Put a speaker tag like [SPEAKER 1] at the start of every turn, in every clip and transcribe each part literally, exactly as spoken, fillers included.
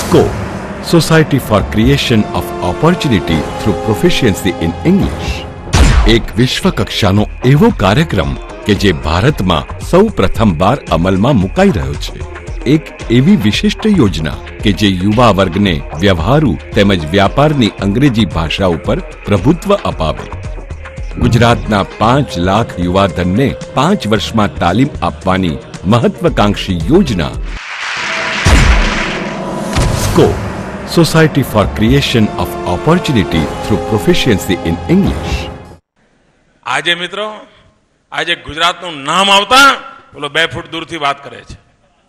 [SPEAKER 1] Scope society for creation of opportunity through proficiency in English એક વિશ્વ કક્ષાનો એવો કાર્યક્રમ કે જે ભારતમાં સૌ પ્રથમવાર અમલમાં મુકાઈ રહ્યો છે. એક એવી વિશિષ્ટ યોજના કે જે યુવા વર્ગને વ્યવહારુ તેમજ વ્યાપારની અંગ્રેજી ભાષા ઉપર પ્રભુત્વ અપાવે. ગુજરાતના પાંચ લાખ યુવાધનને પાંચ વર્ષમાં તાલીમ આપવાની મહત્વકાંક્ષી યોજના SCOPE society for creation of opportunity through proficiency in English.
[SPEAKER 2] આજે મિત્રો આજે ગુજરાતનું નામ આવતા બોલો બે ફૂટ દૂરથી વાત કરે છે.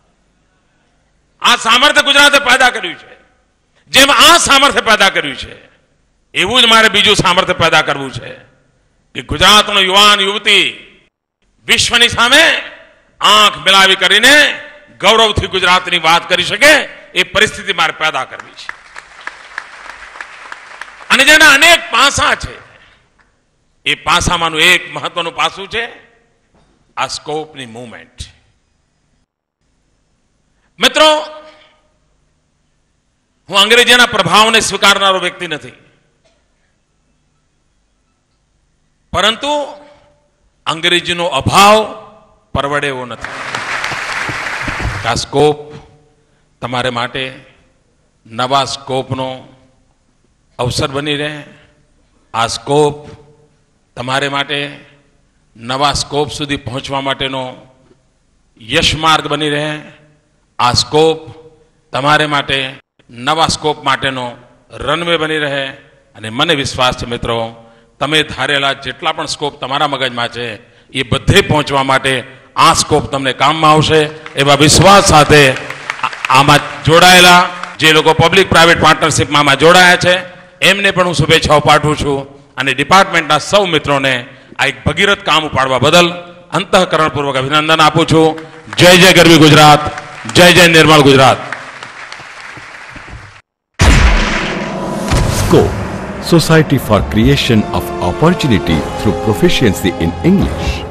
[SPEAKER 2] આ સામર્થ્ય ગુજરાતે પેદા કર્યું છે. જેમ આ સામર્થ્ય પેદા કર્યું છે એવું જ મારે બીજું સામર્થ્ય પેદા કરવું છે કે ગુજરાતનો યુવાન યુવતી વિશ્વની સામે આંખ મિલાવી કરીને ગૌરવથી ગુજરાતની વાત કરી શકે એ પરિસ્થિતિ મારે પેદા કરવી છે. અને જેના અનેક પાસા છે એ પાસામાંનું એક મહત્વનું પાસું છે આ સ્કોપની મૂવમેન્ટ. મિત્રો, હું અંગ્રેજીના પ્રભાવને સ્વીકારનારો વ્યક્તિ નથી, પરંતુ અંગ્રેજીનો અભાવ પરવડે એવો નથી. આ સ્કોપ તમારે માટે નવા સ્કોપનો અવસર બની રહે. આ સ્કોપ તમારે માટે નવા સ્કોપ સુધી પહોંચવા માટેનો યશમાર્ગ બની રહે. આ સ્કોપ તમારે માટે નવા સ્કોપ માટેનો રનવે બની રહે. અને મને વિશ્વાસ છે મિત્રો, તમે ધારેલા જેટલા પણ સ્કોપ તમારા મગજમાં છે એ બધે પહોંચવા માટે આ સ્કોપ તમને કામમાં આવશે એવા વિશ્વાસ સાથે આમાં જોડાયેલા જે લોકો પબ્લિક પ્રાઇવેટ પાર્ટનરશિપમાં આમાં જોડાયા છે એમને પણ હું શુભેચ્છાઓ પાઠવું છું. અને ડિપાર્ટમેન્ટના સૌ મિત્રોને આ એક ભગીરથ કામ ઉપાડવા બદલ અંતઃકરણપૂર્વક અભિનંદન આપું છું. જય જય ગરવી ગુજરાત, જય જય નિર્મળ Gujarat.
[SPEAKER 1] SCOPE society for creation of opportunity through proficiency in English.